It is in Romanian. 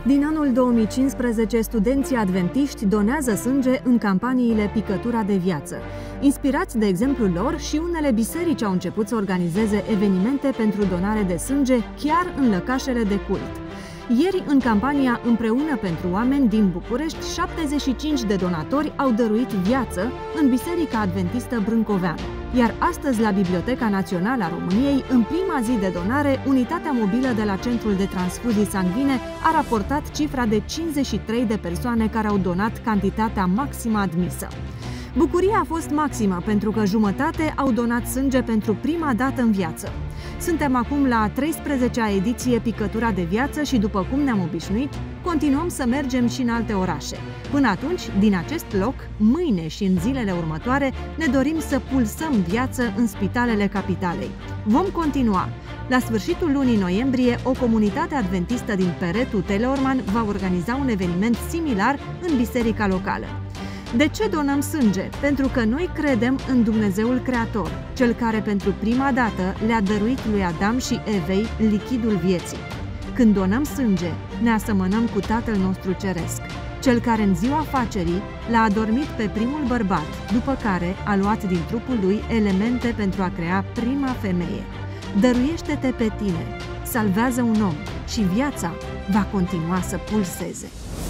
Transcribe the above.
Din anul 2015, studenții adventiști donează sânge în campaniile Picătura de Viață. Inspirați de exemplul lor, și unele biserici au început să organizeze evenimente pentru donare de sânge chiar în lăcașele de cult. Ieri, în campania Împreună pentru oameni din București, 75 de donatori au dăruit viață în Biserica Adventistă Brâncoveanu. Iar astăzi, la Biblioteca Națională a României, în prima zi de donare, unitatea mobilă de la Centrul de Transfuzii Sanguine a raportat cifra de 53 de persoane care au donat cantitatea maximă admisă. Bucuria a fost maximă pentru că jumătate au donat sânge pentru prima dată în viață. Suntem acum la a 13-a ediție Picătura de Viață și, după cum ne-am obișnuit, continuăm să mergem și în alte orașe. Până atunci, din acest loc, mâine și în zilele următoare, ne dorim să pulsăm viață în spitalele capitalei. Vom continua. La sfârșitul lunii noiembrie, o comunitate adventistă din Peretu, Teleorman, va organiza un eveniment similar în biserica locală. De ce donăm sânge? Pentru că noi credem în Dumnezeul Creator, Cel care pentru prima dată le-a dăruit lui Adam și Evei lichidul vieții. Când donăm sânge, ne asemănăm cu Tatăl nostru Ceresc, Cel care în ziua facerii l-a adormit pe primul bărbat, după care a luat din trupul lui elemente pentru a crea prima femeie. Dăruiește-te pe tine, salvează un om și viața va continua să pulseze.